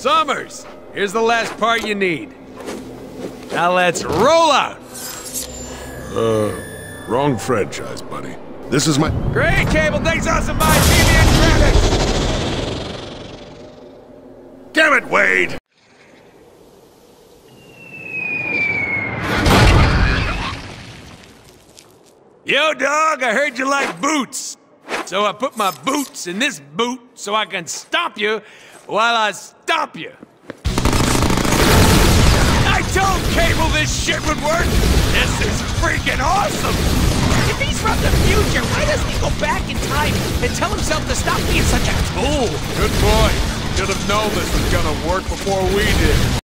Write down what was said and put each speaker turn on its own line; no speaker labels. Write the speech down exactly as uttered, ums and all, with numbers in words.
Summers, here's the last part you need. Now let's roll out!
Uh, wrong franchise, buddy. This is my...
Great, Cable, thanks awesome, bye, see you in traffic!
Damn it, Wade!
Yo, dog, I heard you like boots. So I put my boots in this boot so I can stomp you while I stomp you. I told Cable this shit would work! This is freaking awesome!
If he's from the future, why doesn't he go back in time and tell himself to stop being such a tool?
Good boy. Should have known this was gonna work before we did.